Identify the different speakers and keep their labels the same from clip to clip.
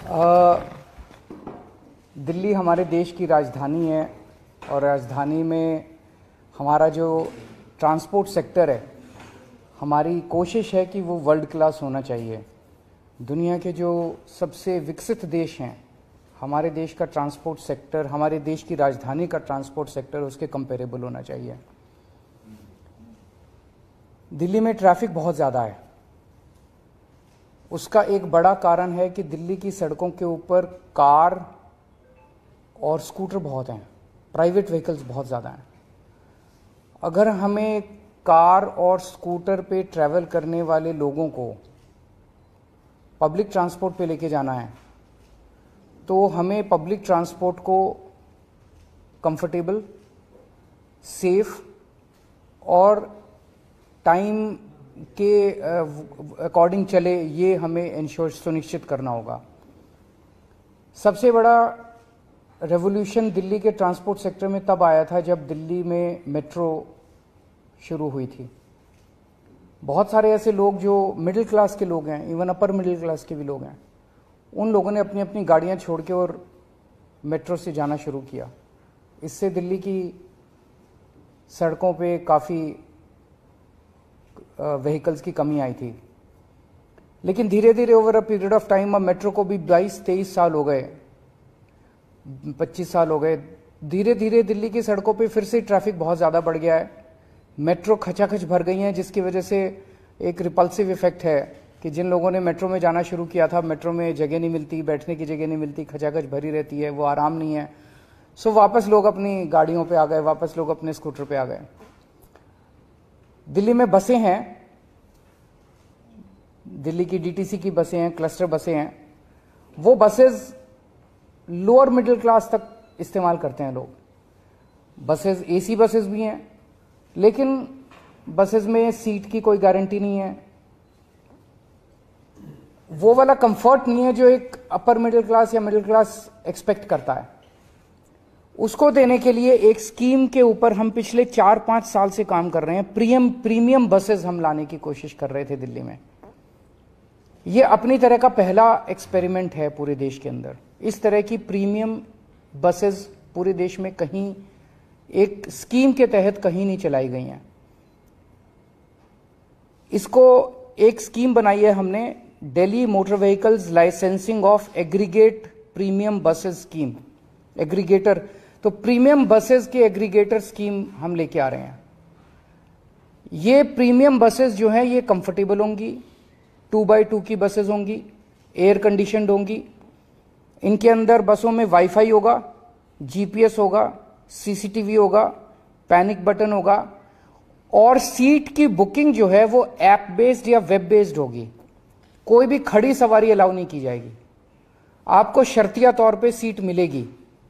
Speaker 1: दिल्ली हमारे देश की राजधानी है और राजधानी में हमारा जो ट्रांसपोर्ट सेक्टर है, हमारी कोशिश है कि वो वर्ल्ड क्लास होना चाहिए। दुनिया के जो सबसे विकसित देश हैं, हमारे देश का ट्रांसपोर्ट सेक्टर, हमारे देश की राजधानी का ट्रांसपोर्ट सेक्टर उसके कंपेरेबल होना चाहिए। दिल्ली में ट्रैफिक बहुत ज़्यादा है। उसका एक बड़ा कारण है कि दिल्ली की सड़कों के ऊपर कार और स्कूटर बहुत हैं, प्राइवेट व्हीकल्स बहुत ज़्यादा हैं। अगर हमें कार और स्कूटर पे ट्रैवल करने वाले लोगों को पब्लिक ट्रांसपोर्ट पे लेके जाना है, तो हमें पब्लिक ट्रांसपोर्ट को कंफर्टेबल, सेफ और टाइम के अकॉर्डिंग चले, ये हमें इंश्योर सुनिश्चित करना होगा। सबसे बड़ा रेवोल्यूशन दिल्ली के ट्रांसपोर्ट सेक्टर में तब आया था जब दिल्ली में मेट्रो शुरू हुई थी। बहुत सारे ऐसे लोग जो मिडिल क्लास के लोग हैं, इवन अपर मिडिल क्लास के भी लोग हैं, उन लोगों ने अपनी अपनी गाड़ियां छोड़ के और मेट्रो से जाना शुरू किया। इससे दिल्ली की सड़कों पे काफ़ी व्हीकल्स की कमी आई थी। लेकिन धीरे धीरे over a period of time, अब मेट्रो को भी 22-23 साल हो गए, 25 साल हो गए, धीरे धीरे दिल्ली की सड़कों पे फिर से ट्रैफिक बहुत ज़्यादा बढ़ गया है। मेट्रो खचाखच भर गई हैं, जिसकी वजह से एक रिपल्सिव इफेक्ट है कि जिन लोगों ने मेट्रो में जाना शुरू किया था, मेट्रो में जगह नहीं मिलती, बैठने की जगह नहीं मिलती, खचाखच भरी रहती है, वो आराम नहीं है। सो वापस लोग अपनी गाड़ियों पे आ गए, वापस लोग अपने स्कूटर पे आ गए। दिल्ली में बसें हैं, दिल्ली की डीटीसी की बसें हैं, क्लस्टर बसें हैं। वो बसेस लोअर मिडिल क्लास तक इस्तेमाल करते हैं लोग। बसेस एसी बसेस भी हैं, लेकिन बसेस में सीट की कोई गारंटी नहीं है। वो वाला कंफर्ट नहीं है जो एक अपर मिडिल क्लास या मिडिल क्लास एक्सपेक्ट करता है। उसको देने के लिए एक स्कीम के ऊपर हम पिछले 4-5 साल से काम कर रहे हैं। प्रीमियम बसेस हम लाने की कोशिश कर रहे थे दिल्ली में। ये अपनी तरह का पहला एक्सपेरिमेंट है पूरे देश के अंदर। इस तरह की प्रीमियम बसेस पूरे देश में कहीं एक स्कीम के तहत कहीं नहीं चलाई गई हैं। इसको एक स्कीम बनाई है हमने, Delhi motor vehicles licensing of aggregate premium buses scheme, aggregator. तो प्रीमियम बसेस के एग्रीगेटर स्कीम हम लेके आ रहे हैं। ये प्रीमियम बसेस जो हैं ये कंफर्टेबल होंगी, 2x2 की बसेस होंगी, एयर कंडीशनड होंगी। इनके अंदर बसों में वाईफाई होगा, जीपीएस होगा, सीसीटीवी होगा, पैनिक बटन होगा और सीट की बुकिंग जो है वो ऐप बेस्ड या वेब बेस्ड होगी। कोई भी खड़ी सवारी अलाउ नहीं की जाएगी, आपको शर्तिया तौर पे सीट मिलेगी।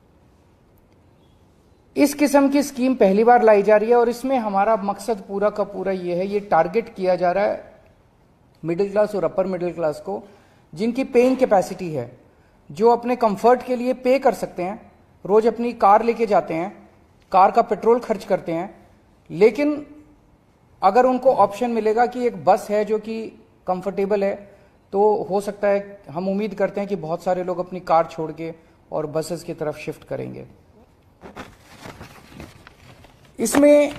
Speaker 1: इस किस्म की स्कीम पहली बार लाई जा रही है और इसमें हमारा मकसद पूरा का पूरा ये है, ये टारगेट किया जा रहा है मिडिल क्लास और अपर मिडिल क्लास को, जिनकी पेइंग कैपेसिटी है, जो अपने कंफर्ट के लिए पे कर सकते हैं, रोज अपनी कार लेके जाते हैं, कार का पेट्रोल खर्च करते हैं। लेकिन अगर उनको ऑप्शन मिलेगा कि एक बस है जो कि कंफर्टेबल है, तो हो सकता है, हम उम्मीद करते हैं कि बहुत सारे लोग अपनी कार छोड़ के और बसेस की तरफ शिफ्ट करेंगे। इसमें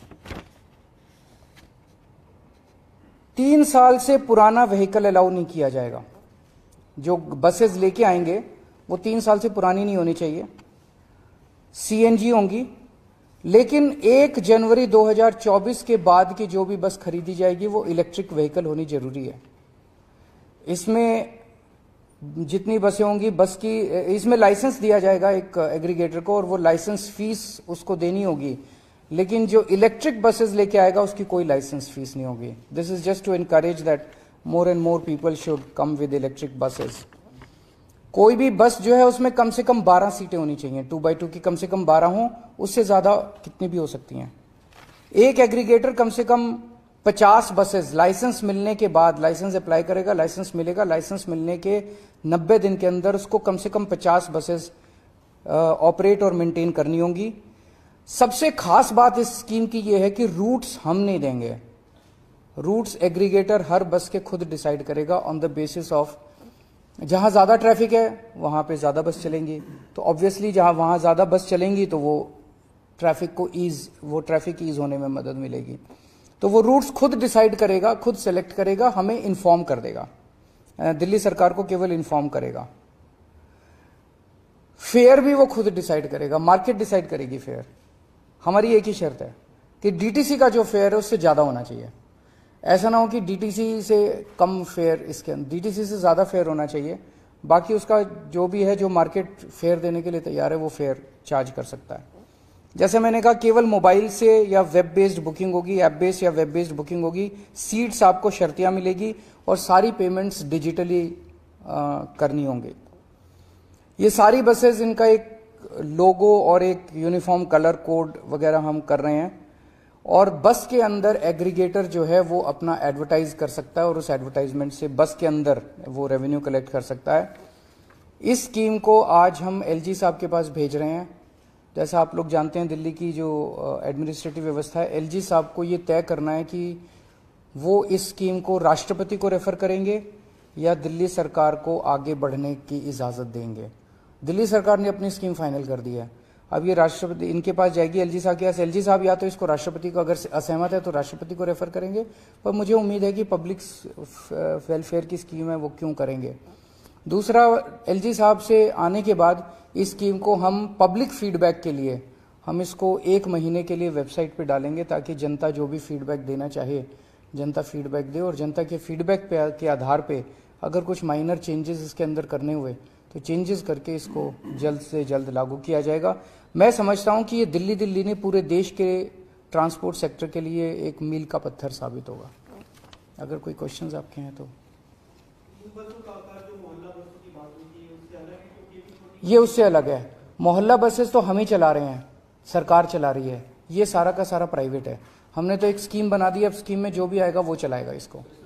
Speaker 1: 3 साल से पुराना व्हीकल अलाउ नहीं किया जाएगा। जो बसेस लेके आएंगे वो 3 साल से पुरानी नहीं होनी चाहिए, सीएनजी होंगी। लेकिन 1 जनवरी 2024 के बाद की जो भी बस खरीदी जाएगी वो इलेक्ट्रिक व्हीकल होनी जरूरी है। इसमें जितनी बसें होंगी, बस की इसमें लाइसेंस दिया जाएगा एक एग्रीगेटर को और वो लाइसेंस फीस उसको देनी होगी। लेकिन जो इलेक्ट्रिक बसेस लेके आएगा उसकी कोई लाइसेंस फीस नहीं होगी। This is just to encourage that more and more people should come with electric buses. कोई भी बस जो है उसमें कम से कम 12 सीटें होनी चाहिए, 2x2 की कम से कम 12 हों, उससे ज्यादा कितनी भी हो सकती हैं। एक एग्रीगेटर कम से कम 50 बसेस लाइसेंस मिलने के बाद, लाइसेंस अप्लाई करेगा, लाइसेंस मिलेगा, लाइसेंस मिलने के 90 दिन के अंदर उसको कम से कम 50 बसेस ऑपरेट और मेंटेन करनी होंगी। सबसे खास बात इस स्कीम की यह है कि रूट्स हम नहीं देंगे, रूट्स एग्रीगेटर हर बस के खुद डिसाइड करेगा ऑन द बेसिस ऑफ जहां ज्यादा ट्रैफिक है वहां पे ज्यादा बस चलेंगी, तो ऑब्वियसली जहां वहां ज्यादा बस चलेंगी तो वो ट्रैफिक ईज होने में मदद मिलेगी। तो वो रूट्स खुद डिसाइड करेगा, खुद सेलेक्ट करेगा, हमें इन्फॉर्म कर देगा, दिल्ली सरकार को केवल इन्फॉर्म करेगा। फेयर भी वो खुद डिसाइड करेगा, मार्केट डिसाइड करेगी फेयर। हमारी एक ही शर्त है कि डीटीसी का जो फेयर है उससे ज्यादा होना चाहिए। ऐसा ना हो कि डीटीसी से कम फेयर, इसके अंदर डीटीसी से ज्यादा फेयर होना चाहिए। बाकी उसका जो भी है, जो मार्केट फेयर देने के लिए तैयार है वो फेयर चार्ज कर सकता है। जैसे मैंने कहा, केवल मोबाइल से या वेब बेस्ड बुकिंग होगी, ऐप बेस्ड या वेब बेस्ड बुकिंग होगी, सीट्स आपको शर्तियां मिलेगी और सारी पेमेंट्स डिजिटली करनी होंगी। ये सारी बसेस, इनका एक लोगो और एक यूनिफॉर्म कलर कोड वगैरह हम कर रहे हैं, और बस के अंदर एग्रीगेटर जो है वो अपना एडवर्टाइज कर सकता है और उस एडवर्टाइजमेंट से बस के अंदर वो रेवेन्यू कलेक्ट कर सकता है। इस स्कीम को आज हम एलजी साहब के पास भेज रहे हैं। जैसा आप लोग जानते हैं, दिल्ली की जो एडमिनिस्ट्रेटिव व्यवस्था है, एलजी साहब को ये तय करना है कि वो इस स्कीम को राष्ट्रपति को रेफर करेंगे या दिल्ली सरकार को आगे बढ़ने की इजाजत देंगे। दिल्ली सरकार ने अपनी स्कीम फाइनल कर दी है, अब ये राष्ट्रपति इनके पास जाएगी, एलजी साहब के पास। एलजी साहब या तो इसको राष्ट्रपति को, अगर असहमत है तो राष्ट्रपति को रेफर करेंगे, पर मुझे उम्मीद है कि पब्लिक वेलफेयर की स्कीम है वो क्यों करेंगे। दूसरा, एलजी साहब से आने के बाद इस स्कीम को हम पब्लिक फीडबैक के लिए हम इसको 1 महीने के लिए वेबसाइट पे डालेंगे, ताकि जनता जो भी फीडबैक देना चाहे जनता फीडबैक दे, और जनता के फीडबैक के आधार पे अगर कुछ माइनर चेंजेस इसके अंदर करने हुए तो चेंजेस करके इसको जल्द से जल्द लागू किया जाएगा। मैं समझता हूं कि ये दिल्ली ने पूरे देश के ट्रांसपोर्ट सेक्टर के लिए एक मील का पत्थर साबित होगा। अगर कोई क्वेश्चंस आपके हैं तो। ये उससे अलग है। मोहल्ला बसेस तो हम ही चला रहे हैं, सरकार चला रही है, ये सारा का सारा प्राइवेट है। हमने तो एक स्कीम बना दी, अब स्कीम में जो भी आएगा वो चलाएगा इसको।